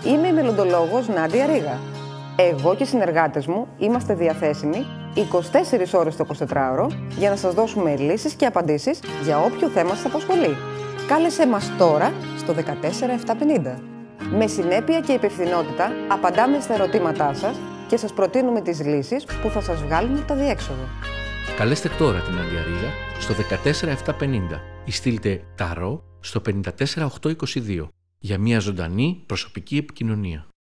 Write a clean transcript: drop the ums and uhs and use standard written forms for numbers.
Είμαι η μελλοντολόγος Νάντια Ρίγα. Εγώ και οι συνεργάτες μου είμαστε διαθέσιμοι 24 ώρες το 24ωρο για να σας δώσουμε λύσεις και απαντήσεις για όποιο θέμα σας απασχολεί. Κάλεσέ μας τώρα στο 14750. Με συνέπεια και υπευθυνότητα απαντάμε στα ερωτήματά σας και σας προτείνουμε τις λύσεις που θα σας βγάλουν από τα διέξοδο. Καλέστε τώρα την Νάντια Ρίγα στο 14750 ή στείλτε ταρό στο 54822 για μια ζωντανή προσωπική επικοινωνία.